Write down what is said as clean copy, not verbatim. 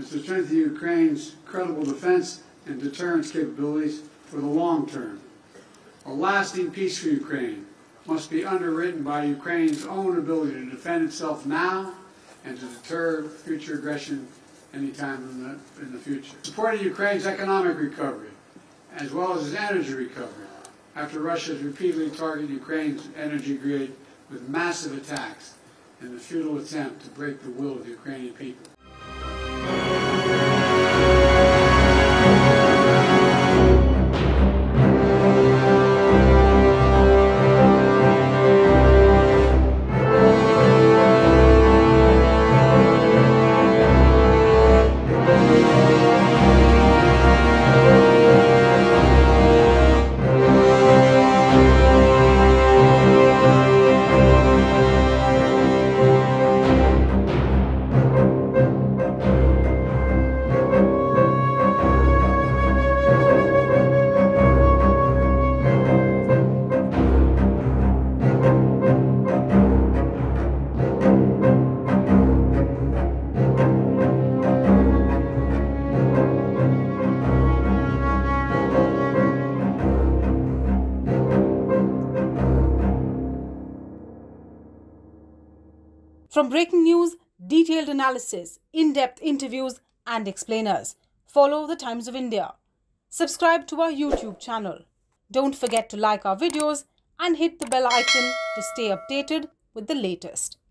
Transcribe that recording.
is to strengthen Ukraine's credible defense and deterrence capabilities for the long term. A lasting peace for Ukraine must be underwritten by Ukraine's own ability to defend itself now and to deter future aggression anytime in the future. Supporting Ukraine's economic recovery, as well as its energy recovery, after Russia has repeatedly targeted Ukraine's energy grid with massive attacks in the futile attempt to break the will of the Ukrainian people. From breaking news, detailed analysis, in-depth interviews and explainers, follow the Times of India. Subscribe to our YouTube channel. Don't forget to like our videos and hit the bell icon to stay updated with the latest.